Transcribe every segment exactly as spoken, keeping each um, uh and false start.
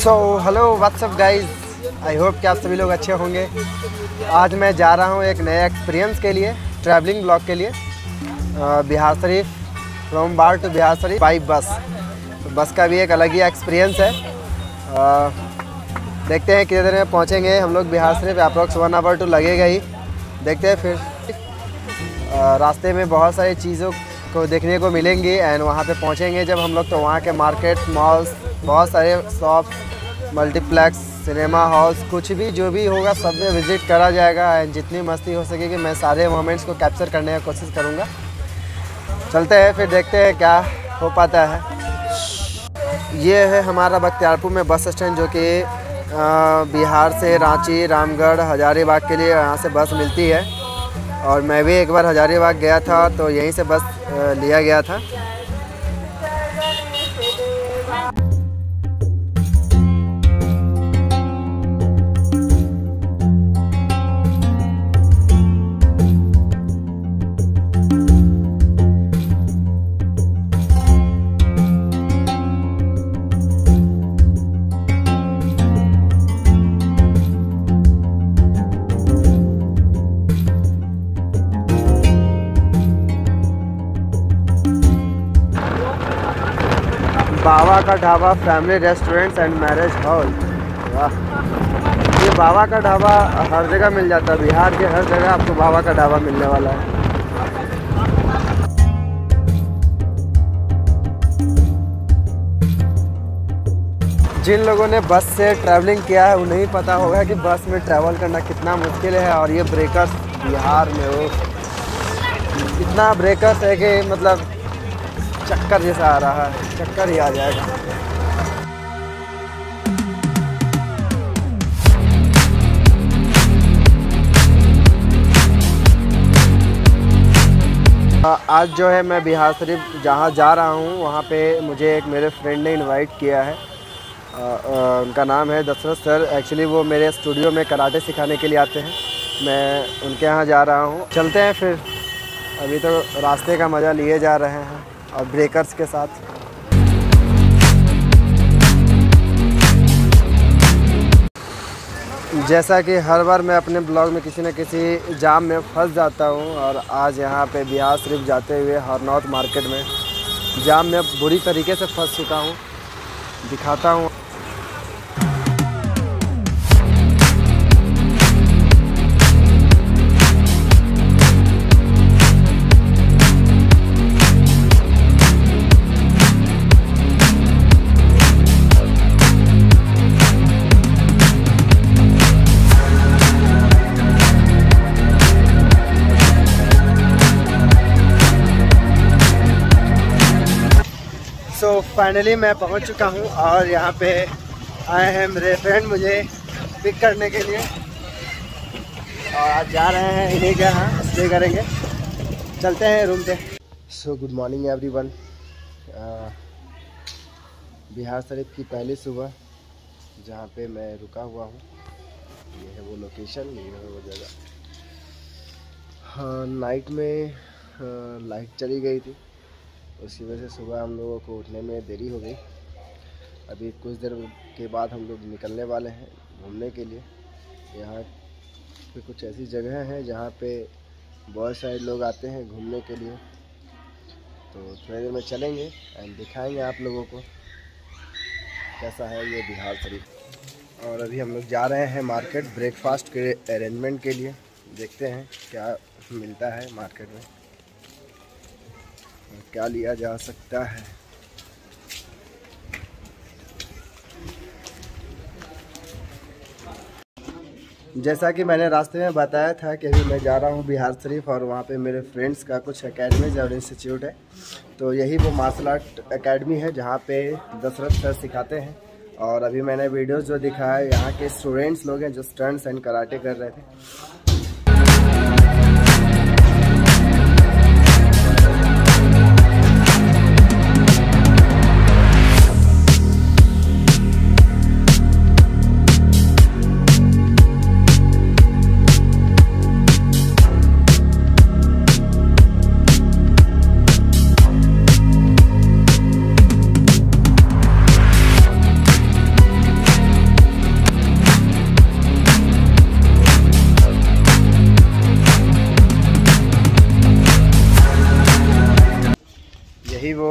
So hello what's up guys, I hope कि आप सभी लोग अच्छे होंगे। आज मैं जा रहा हूँ एक नए एक्सपीरियंस के लिए, ट्रैवलिंग ब्लॉग के लिए। Bihar Sharif, from Barh to Bihar Sharif by bus. तो बस का भी एक अलग ही एक्सपीरियंस है। आ, देखते हैं कितने देर में पहुँचेंगे हम लोग Bihar Sharif. Approx one hour तो लगेगा ही। देखते हैं फिर। आ, रास्ते में बहुत सारी चीज़ों को देखने को मिलेंगी एंड वहाँ पे पहुँचेंगे जब हम लोग तो वहाँ के मार्केट, मॉल्स, बहुत सारे शॉप, मल्टीप्लेक्स, सिनेमा हॉल्स, कुछ भी जो भी होगा सब में विज़िट करा जाएगा। एंड जितनी मस्ती हो सकेगी मैं सारे मोमेंट्स को कैप्चर करने की कोशिश करूँगा। चलते हैं फिर, देखते हैं क्या हो पाता है। ये है हमारा बख्तियारपुर में बस स्टैंड, जो कि बिहार से रांची, रामगढ़, हजारीबाग के लिए यहाँ से बस मिलती है। और मैं भी एक बार हजारीबाग गया था तो यहीं से बस लिया गया था। Baba ka Dhaba family restaurants and marriage hall. वाह, ये बाबा का ढाबा हर जगह मिल जाता है। बिहार के हर जगह आपको बाबा का ढाबा मिलने वाला है। जिन लोगों ने बस से ट्रैवलिंग किया है उन्हें ही पता होगा कि बस में ट्रैवल करना कितना मुश्किल है। और ये ब्रेकर्स बिहार में हो, इतना ब्रेकर्स है कि मतलब चक्कर जैसा आ रहा है, चक्कर ही आ जाएगा। आज जो है मैं बिहार शरीफ जहाँ जा रहा हूँ वहाँ पे मुझे एक मेरे फ्रेंड ने इनवाइट किया है। आ, आ, उनका नाम है दशरथ सर। एक्चुअली वो मेरे स्टूडियो में कराटे सिखाने के लिए आते हैं। मैं उनके यहाँ जा रहा हूँ। चलते हैं फिर। अभी तो रास्ते का मज़ा लिए जा रहे हैं और ब्रेकर्स के साथ। जैसा कि हर बार मैं अपने ब्लॉग में किसी न किसी जाम में फंस जाता हूँ, और आज यहाँ पे बिहार शरीफ जाते हुए हरनौत मार्केट में जाम में बुरी तरीके से फंस चुका हूँ। दिखाता हूँ। तो फाइनली मैं पहुंच चुका हूं और यहाँ पे आए हैं मेरे फ्रेंड मुझे पिक करने के लिए, और आज जा रहे हैं इन्हीं के यहाँ स्टे करेंगे। चलते हैं रूम पे। So good morning everyone. Bihar Sharif की पहली सुबह जहाँ पे मैं रुका हुआ हूँ, ये है वो लोकेशन, ये है वो जगह। हाँ, नाइट में हाँ, लाइट चली गई थी, उसी वजह से सुबह हम लोगों को उठने में देरी हो गई। अभी कुछ देर के बाद हम लोग निकलने वाले हैं घूमने के लिए। यहाँ पे कुछ ऐसी जगह हैं जहाँ पे बहुत सारे लोग आते हैं घूमने के लिए। तो थोड़ी देर में चलेंगे एंड दिखाएंगे आप लोगों को कैसा है ये बिहार शरीफ। और अभी हम लोग जा रहे हैं मार्केट ब्रेकफास्ट के अरेंजमेंट के लिए। देखते हैं क्या मिलता है मार्केट में, क्या लिया जा सकता है। जैसा कि मैंने रास्ते में बताया था कि अभी मैं जा रहा हूँ बिहार शरीफ, और वहाँ पे मेरे फ्रेंड्स का कुछ एकेडमीज और इंस्टीट्यूट है। तो यही वो मार्शल आर्ट एकेडमी है जहाँ पे दशरथ सर सिखाते हैं। और अभी मैंने वीडियोस जो दिखाया, यहाँ के स्टूडेंट्स लोग हैं जो स्टंट्स एंड कराटे कर रहे थे।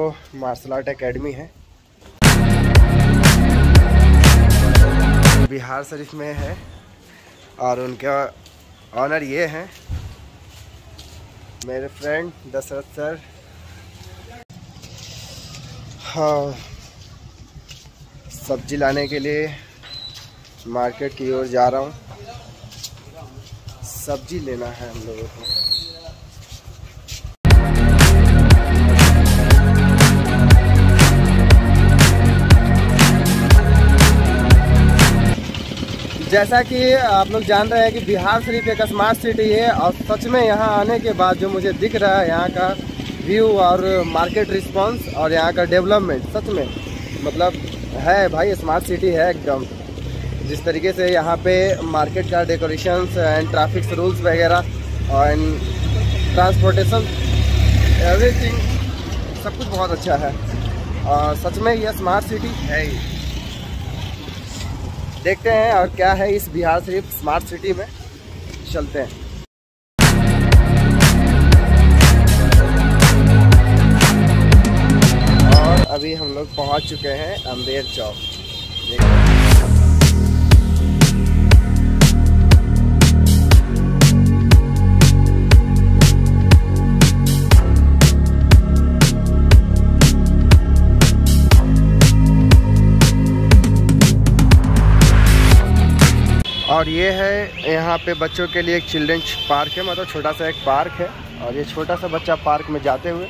मार्शल आर्ट एकेडमी है, बिहार शरीफ में है और उनका ऑनर ये हैं मेरे फ्रेंड दशरथ सर। हाँ, सब्जी लाने के लिए मार्केट की ओर जा रहा हूँ, सब्जी लेना है हम लोगों को। जैसा कि आप लोग जान रहे हैं कि बिहार शरीफ एक स्मार्ट सिटी है और सच में यहाँ आने के बाद जो मुझे दिख रहा है यहाँ का व्यू और मार्केट रिस्पांस और यहाँ का डेवलपमेंट, सच में मतलब है भाई स्मार्ट सिटी है एकदम। जिस तरीके से यहाँ पे मार्केट का डेकोरेशंस एंड ट्रैफिक रूल्स वगैरह और ट्रांसपोर्टेशन एवरीथिंग सब कुछ बहुत अच्छा है और सच में यह स्मार्ट सिटी है ही। देखते हैं और क्या है इस बिहार शरीफ स्मार्ट सिटी में, चलते हैं। और अभी हम लोग पहुंच चुके हैं अम्बेर चौक। और ये है यहाँ पे बच्चों के लिए एक चिल्ड्रंस पार्क है, मतलब छोटा सा एक पार्क है और ये छोटा सा बच्चा पार्क में जाते हुए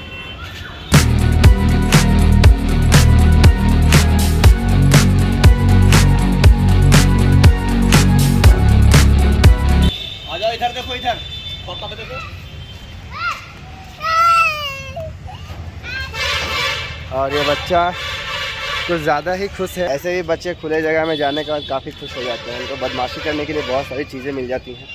आ जाओ इधर देखो, इधर पापा को देखो। और ये बच्चा कुछ ज़्यादा ही खुश है। ऐसे ही बच्चे खुले जगह में जाने के बाद काफ़ी खुश हो जाते हैं, उनको बदमाशी करने के लिए बहुत सारी चीज़ें मिल जाती हैं।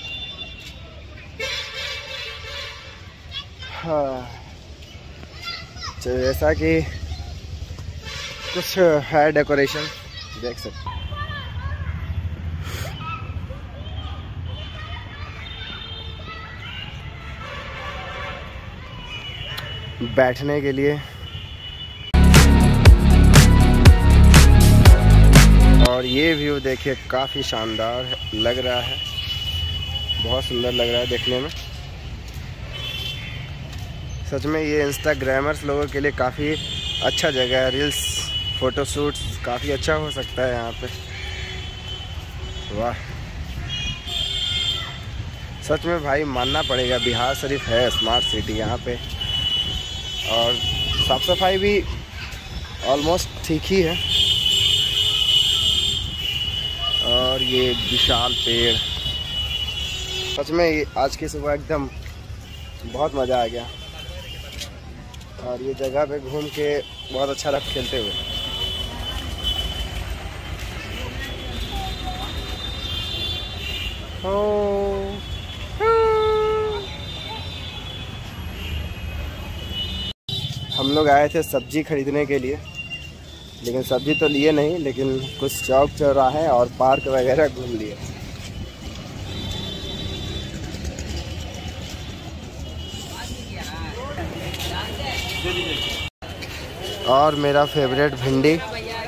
हाँ, तो जैसा कि कुछ है डेकोरेशन देख सकते हैं। बैठने के लिए और ये व्यू देखिए काफ़ी शानदार लग रहा है, बहुत सुंदर लग रहा है देखने में। सच में ये इंस्टाग्रामर्स लोगों के लिए काफ़ी अच्छा जगह है, रील्स फोटोशूट्स काफ़ी अच्छा हो सकता है यहाँ पे। वाह, सच में भाई मानना पड़ेगा बिहार शरीफ है स्मार्ट सिटी यहाँ पे। और साफ सफाई भी ऑलमोस्ट ठीक ही है। और ये विशाल पेड़, सच में ये आज की सुबह एकदम बहुत मज़ा आ गया और ये जगह पे घूम के बहुत अच्छा लगा खेलते हुए। ओ, हम लोग आए थे सब्जी खरीदने के लिए, लेकिन सब्जी तो लिए नहीं, लेकिन कुछ चौक चौराहे और पार्क वगैरह घूम लिए। और मेरा फेवरेट भिंडी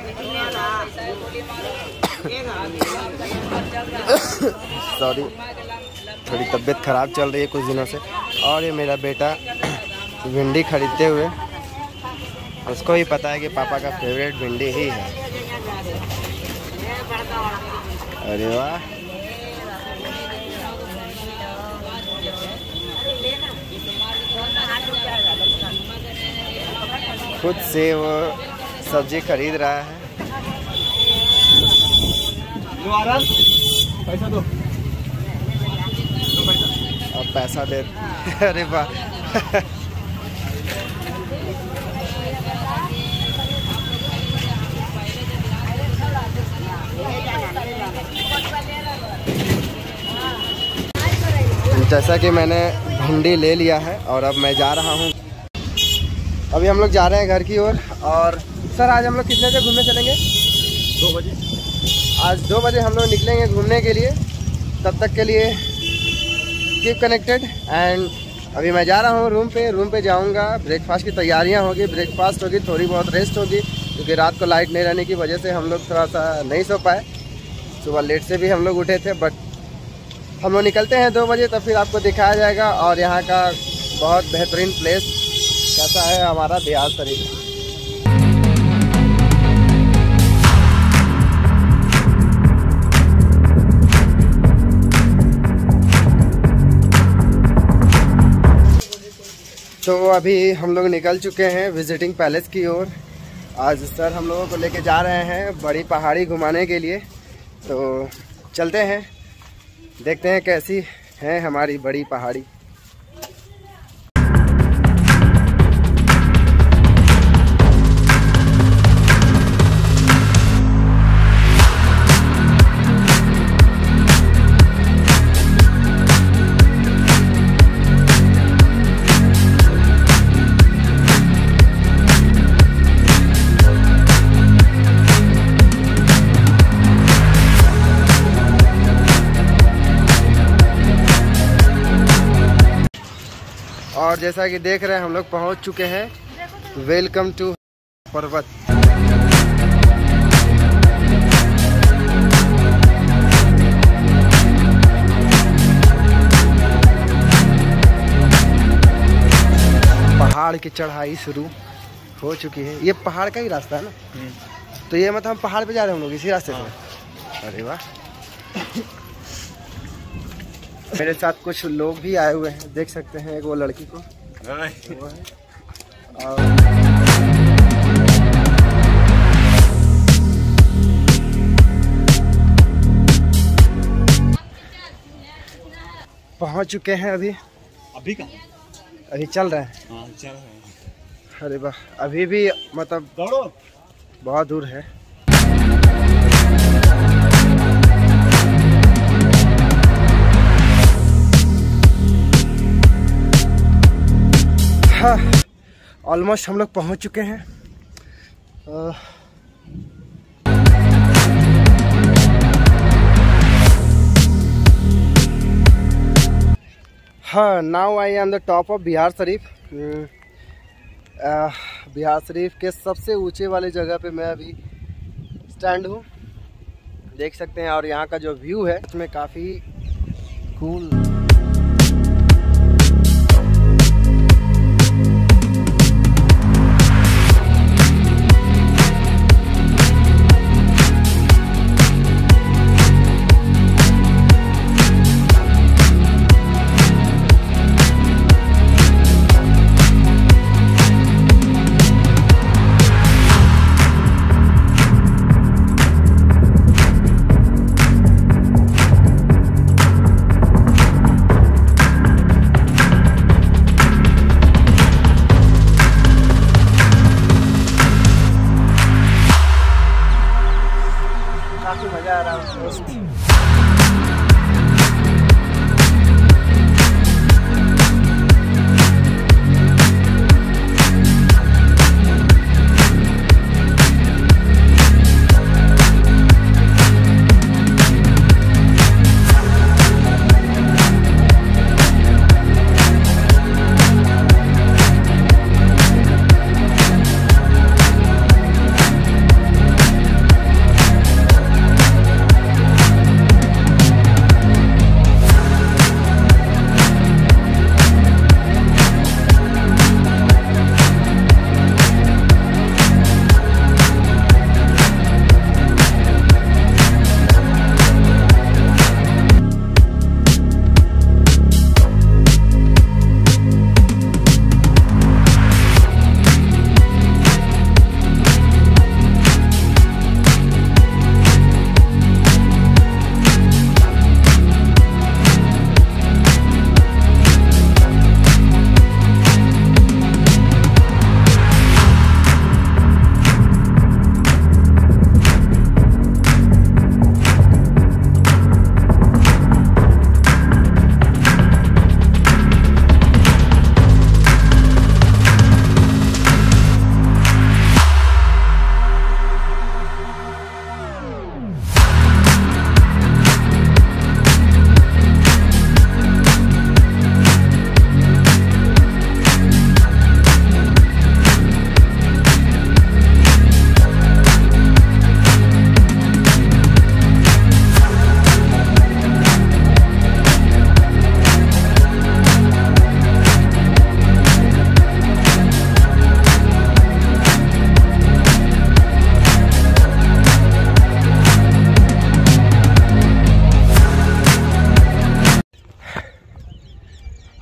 सॉरी थोड़ी तबीयत ख़राब चल रही है कुछ दिनों से। और ये मेरा बेटा भिंडी खरीदते हुए, उसको ही पता है कि पापा का फेवरेट भिंडी ही है। अरे वाह, खुद से वो सब्जी खरीद रहा है। पैसा दो, अब पैसा दे। अरे वाह जैसा कि मैंने भिंडी ले लिया है और अब मैं जा रहा हूँ। अभी हम लोग जा रहे हैं घर की ओर। और, और सर आज हम लोग कितने बजे घूमने चलेंगे? दो बजे। आज दो बजे हम लोग निकलेंगे घूमने के लिए। तब तक के लिए कीप कनेक्टेड एंड अभी मैं जा रहा हूँ रूम पे रूम पे जाऊँगा, ब्रेकफास्ट की तैयारियाँ होगी, ब्रेकफास्ट होगी, थोड़ी बहुत रेस्ट होगी, क्योंकि रात को लाइट नहीं रहने की वजह से हम लोग थोड़ा सा नहीं सो पाए। सुबह लेट से भी हम लोग उठे थे, बट हम लोग निकलते हैं दो बजे, तब फिर आपको दिखाया जाएगा। और यहाँ का बहुत बेहतरीन प्लेस कैसा है हमारा बिहार शरीफ। तो अभी हम लोग निकल चुके हैं विजिटिंग पैलेस की ओर। आज सर हम लोगों को लेके जा रहे हैं बड़ी पहाड़ी घुमाने के लिए, तो चलते हैं, देखते हैं कैसी है हमारी बड़ी पहाड़ी। और जैसा कि देख रहे हैं हम लोग पहुंच चुके हैं वेलकम टू पर्वत। पहाड़ की चढ़ाई शुरू हो चुकी है। ये पहाड़ का ही रास्ता है ना, तो ये मतलब हम पहाड़ पे जा रहे हैं हम लोग इसी रास्ते से। अरे वाह, मेरे साथ कुछ लोग भी आए हुए हैं, देख सकते हैं। एक वो लड़की को वो है। और पहुंच चुके हैं अभी। अभी कहाँ? अभी चल रहे हैं। हाँ, चल रहे हैं। अरे वाह, अभी भी मतलब दौड़ो, बहुत दूर है। हाँ, ऑलमोस्ट हम लोग पहुंच चुके हैं। हाँ, now I on the top of Bihar Sharif. Bihar Sharif के सबसे ऊंचे वाले जगह पे मैं अभी स्टैंड हूँ, देख सकते हैं। और यहाँ का जो व्यू है उसमें काफ़ी कूल।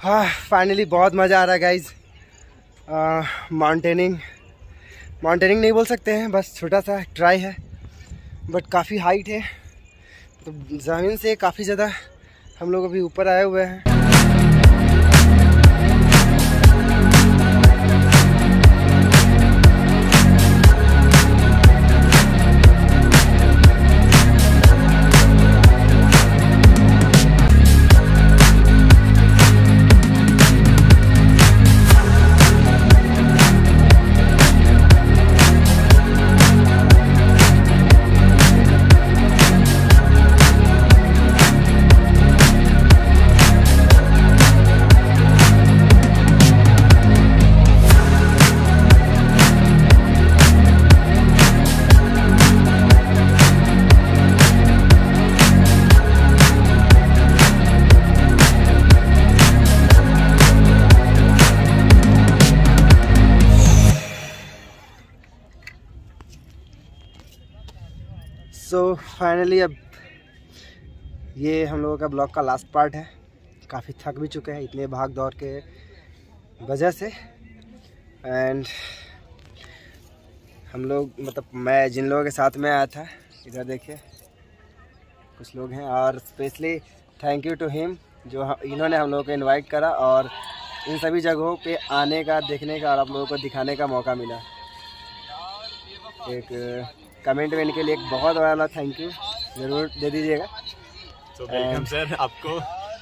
हाँ फाइनली बहुत मज़ा आ रहा है गाइज। माउंटेनिंग माउंटेनिंग नहीं बोल सकते हैं, बस छोटा सा ट्राई है, बट काफ़ी हाइट है, तो ज़मीन से काफ़ी ज़्यादा हम लोग अभी ऊपर आए हुए हैं। सो so, फाइनली अब ये हम लोगों का ब्लॉग का लास्ट पार्ट है। काफ़ी थक भी चुके हैं इतने भाग दौड़ के वजह से। एंड हम लोग मतलब मैं जिन लोगों के साथ में आया था, इधर देखिए कुछ लोग हैं, और specially thank you to him जो इन्होंने हम लोगों को इनवाइट करा और इन सभी जगहों पे आने का, देखने का और आप लोगों को दिखाने का मौका मिला। एक कमेंट में इनके लिए एक बहुत बड़ा थैंक यू ज़रूर दे दीजिएगा। तो वेलकम सर आपको।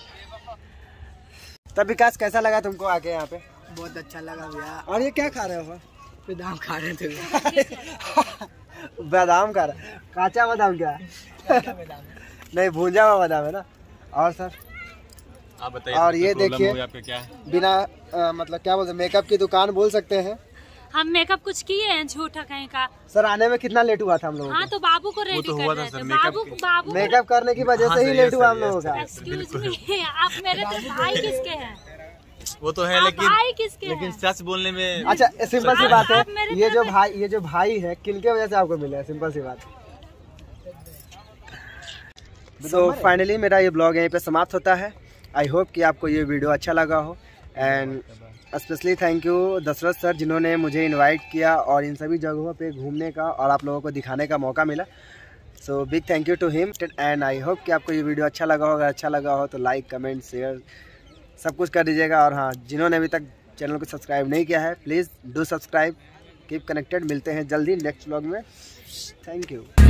तब विकास कैसा लगा तुमको आके यहाँ पे? बहुत अच्छा लगा भैया। और ये क्या खा रहे हो? बादाम खा रहे थे। बादाम खा रहे, काचा बादाम क्या? नहीं भूंजा हुआ बादाम है ना। और सर आप बताइए। और ये देखिए क्या बिना आ, मतलब क्या बोलते मेकअप की दुकान बोल सकते हैं हम। मेकअप कुछ किए हैं झूठा कहीं का। सर आने में कितना लेट हुआ था हम लोगों को? हाँ तो बाबू को रेडी तो कर रहे थे। बाबू बाबू मेकअप करने की वजह से ही लेट हुआ हम लोगों का। एक्सक्यूज मी, आप मेरे तो भाई किसके हैं? वो तो है, आप लेकिन भाई किसके लेकिन हैं? सच बोलने में। अच्छा सिंपल सी बात आप है, मेरे ये घर जो में- भाई ये जो भाई है किनके वजह से आपको मिला है? सिंपल सी बात। सो फाइनली मेरा ये ब्लॉग यहीं पे समाप्त होता है। आई होप कि आपको ये वीडियो अच्छा लगा हो। And specially thank you Dashrath sir जिन्होंने मुझे इनवाइट किया और इन सभी जगहों पे घूमने का और आप लोगों को दिखाने का मौका मिला। So big thank you to him. And I hope कि आपको ये वीडियो अच्छा लगा हो। अगर अच्छा लगा हो तो लाइक कमेंट शेयर सब कुछ कर दीजिएगा। और हाँ, जिन्होंने अभी तक चैनल को सब्सक्राइब नहीं किया है please do subscribe. Keep connected. मिलते हैं जल्दी नेक्स्ट ब्लॉग में। Thank you.